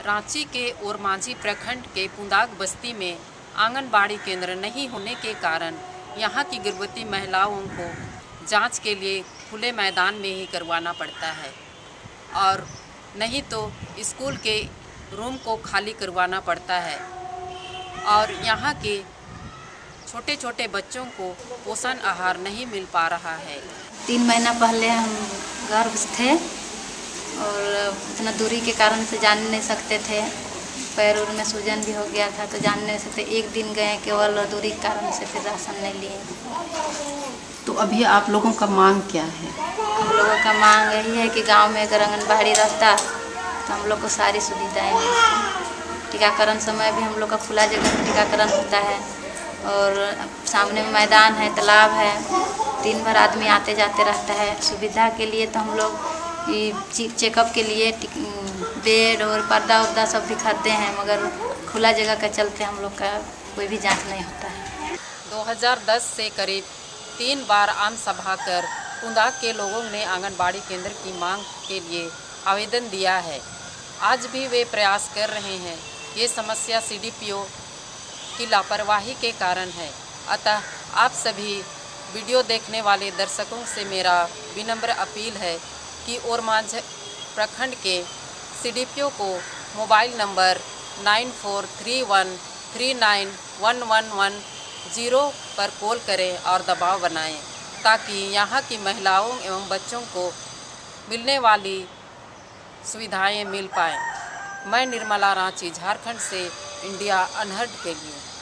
रांची के ओरमांझी प्रखंड के पुंदाग बस्ती में आंगनबाड़ी केंद्र नहीं होने के कारण यहाँ की गर्भवती महिलाओं को जांच के लिए खुले मैदान में ही करवाना पड़ता है और नहीं तो स्कूल के रूम को खाली करवाना पड़ता है। और यहाँ के छोटे छोटे बच्चों को पोषण आहार नहीं मिल पा रहा है। 3 महीना पहले हम गर्भ थे और इतना दूरी के कारण से जान नहीं सकते थे। पैर में सूजन भी हो गया था तो जान नहीं सकते। एक दिन गए केवल दूरी के कारण से, फिर राशन नहीं लिए। तो अभी आप लोगों का मांग क्या है? हम लोगों का मांग यही है कि गांव में अगर आंगनबाड़ी रहता तो हम लोग को सारी सुविधाएं मिलती। टीकाकरण समय भी हम लोग का खुला जगह में टीकाकरण होता है और सामने में मैदान है, तालाब है, दिन भर आदमी आते जाते रहता है। सुविधा के लिए तो हम लोग चेकअप के लिए बेड और पर्दा वर्दा सब दिखाते हैं, मगर खुला जगह का चलते हम लोग का कोई भी जांच नहीं होता है। 2010 से करीब 3 बार आम सभा कर पुंदाग के लोगों ने आंगनबाड़ी केंद्र की मांग के लिए आवेदन दिया है। आज भी वे प्रयास कर रहे हैं। ये समस्या सीडीपीओ की लापरवाही के कारण है। अतः आप सभी वीडियो देखने वाले दर्शकों से मेरा विनम्र अपील है कि ओरमांझी प्रखंड के सीडीपीओ को मोबाइल नंबर 9431391110 पर कॉल करें और दबाव बनाएं ताकि यहाँ की महिलाओं एवं बच्चों को मिलने वाली सुविधाएं मिल पाएं। मैं निर्मला, रांची, झारखंड से इंडिया अनहर्ड के लिए।